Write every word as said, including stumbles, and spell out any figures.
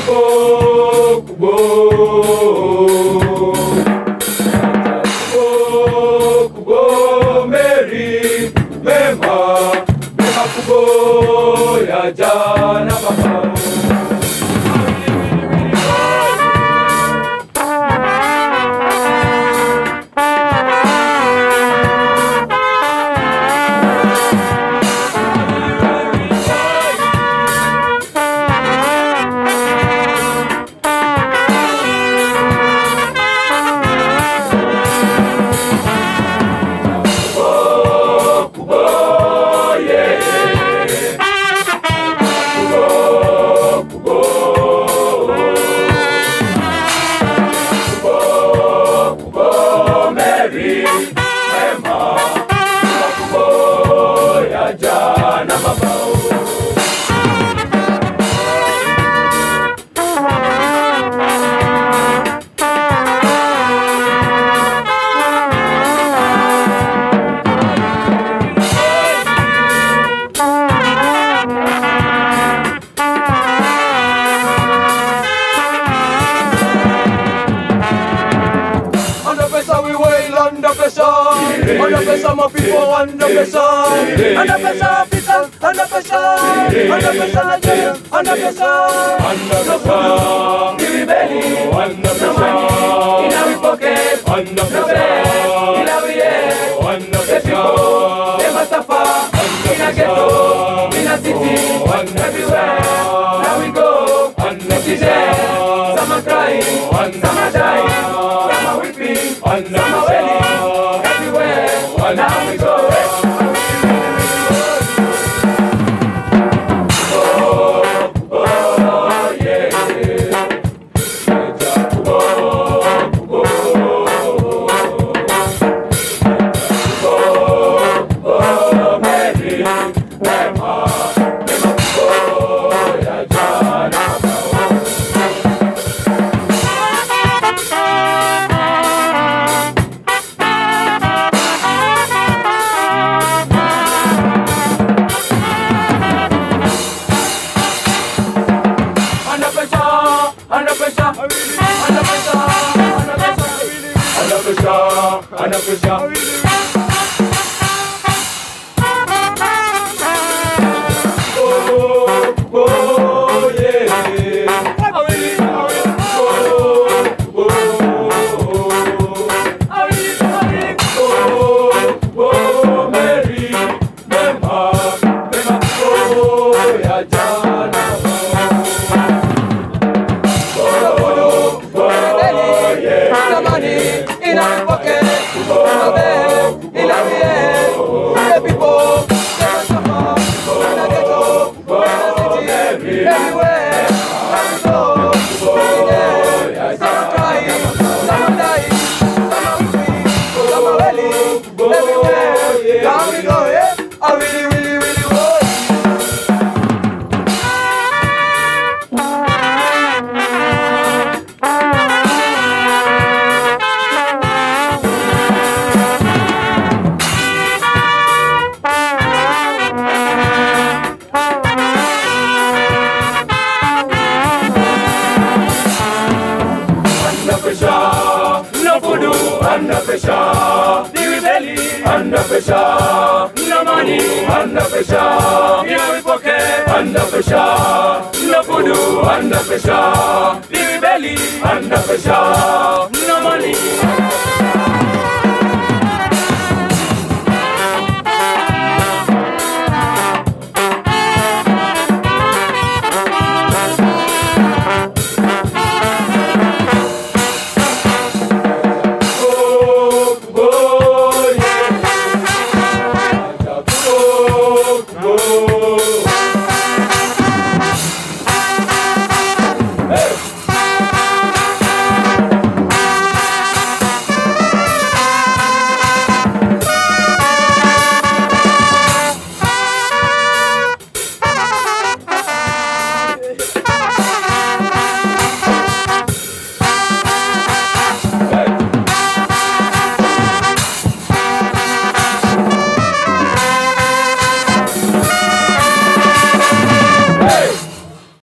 kubo, kubo. Kubo, kubo, Mary, mema, mema kubo ya jana baba. Under pressure, under pressure, my people under pressure, under pressure, people under pressure, under pressure, Nigeria under pressure, under pressure, we rebelling, under pressure, in our pocket, under pressure, in our ear, under pressure, they must suffer, in a ghetto, in a city, everywhere, now we go, under pressure, some are crying, some are dying, some are weeping, some are wailing. Now we go. Oh, oh, yeah. Oh, oh, oh, Mary, Mema, Mema, oh, ya jana. Under pressure, under pressure, under pressure, under pressure. Oh, oh, yeah. Oh, oh, Mary, Mema, Mema, oh, ya jana. In our pocket, in our bed, in our head, the people, they must suffer, in a ghetto, in a city, everywhere, now we go, we there, some are crying, some are dying, some are weeping, some are wailing, everywhere, now we go, yeah, I really, really, really want. No voodoo, under pressure, the rebellion, under pressure, no money, under pressure, in our pocket, under pressure, no voodoo, under pressure, the rebellion, under pressure, no money.